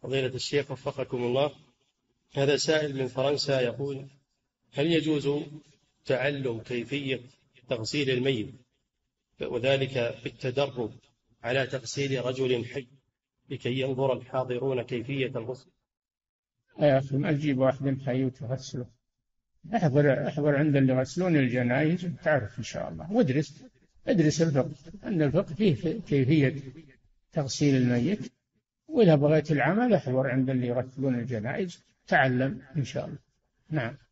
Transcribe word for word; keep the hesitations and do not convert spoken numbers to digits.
فضيلة الشيخ وفقكم الله، هذا سائل من فرنسا يقول: هل يجوز تعلم كيفية تغسيل الميت وذلك بالتدرب على تغسيل رجل حي لكي ينظر الحاضرون كيفية الغسل؟ يا أخي ما تجيب واحد حي وتغسله، احضر احضر عند اللي يغسلون الجنائز تعرف إن شاء الله، وادرس ادرس الفقه، أن الفقه فيه كيفية تغسيل الميت، وإذا بغيت العمل احضر عند اللي يغسلون الجنائز تعلم إن شاء الله. نعم.